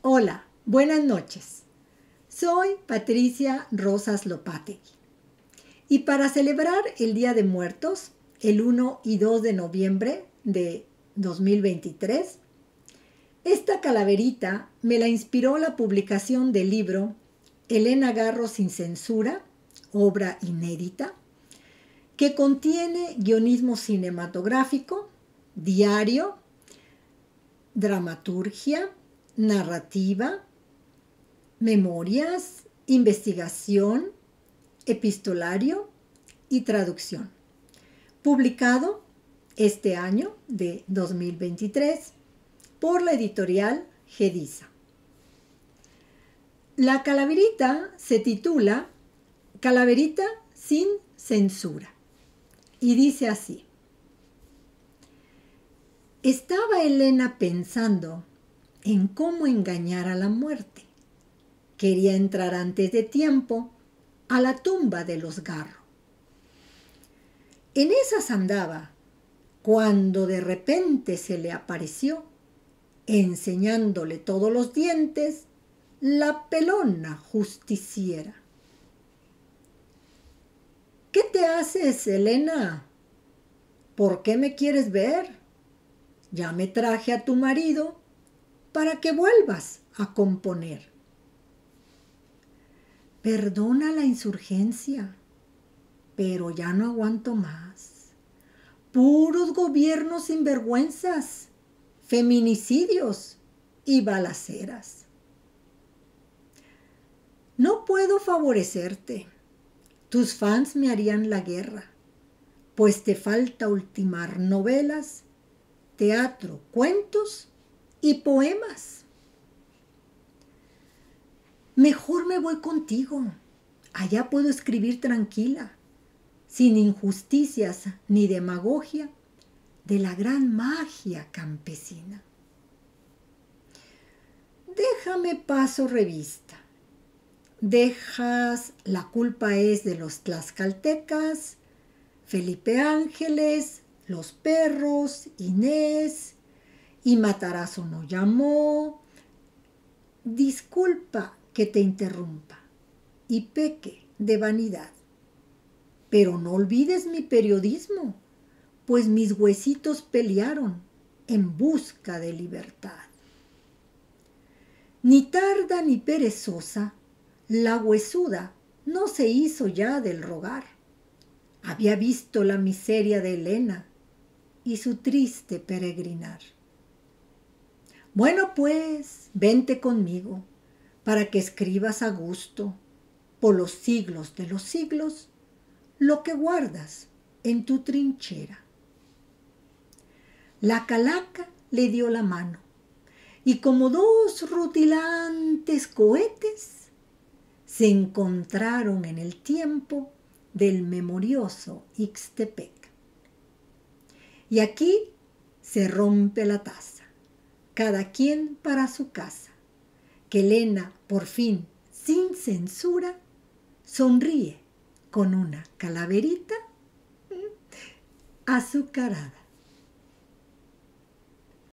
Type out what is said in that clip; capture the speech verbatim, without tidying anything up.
Hola, buenas noches. Soy Patricia Rosas Lopategui. Y para celebrar el Día de Muertos, el uno y dos de noviembre de dos mil veintitrés, esta calaverita me la inspiró la publicación del libro Elena Garro sin censura, obra inédita, que contiene guionismo cinematográfico, diario, dramaturgia, narrativa, memorias, investigación, epistolario y traducción. Publicado este año de dos mil veintitrés por la editorial Gediza. La calaverita se titula Calaverita sin censura y dice así: estaba Elena pensando en cómo engañar a la muerte. Quería entrar antes de tiempo a la tumba de los Garro. En esas andaba cuando de repente se le apareció, enseñándole todos los dientes, la pelona justiciera. ¿Qué te haces, Elena? ¿Por qué me quieres ver? Ya me traje a tu marido para que vuelvas a componer. Perdona la insurgencia, pero ya no aguanto más. Puros gobiernos sinvergüenzas, feminicidios y balaceras. No puedo favorecerte. Tus fans me harían la guerra, pues te falta ultimar novelas, teatro, cuentos y poemas. Mejor me voy contigo. Allá puedo escribir tranquila, sin injusticias ni demagogia, de la gran magia campesina. Déjame paso revista. Dejas La culpa es de los tlaxcaltecas, Felipe Ángeles, Los perros, Inés, y Matarazzo no llamó. Disculpa que te interrumpa y peque de vanidad, pero no olvides mi periodismo, pues mis huesitos pelearon en busca de libertad. Ni tarda ni perezosa, la huesuda no se hizo ya del rogar. Había visto la miseria de Elena y su triste peregrinar. Bueno, pues, vente conmigo, para que escribas a gusto, por los siglos de los siglos, lo que guardas en tu trinchera. La calaca le dio la mano, y como dos rutilantes cohetes, se encontraron en el tiempo del memorioso Ixtepec. Y aquí se rompe la taza, cada quien para su casa, que Elena, por fin, sin censura, sonríe con una calaverita azucarada.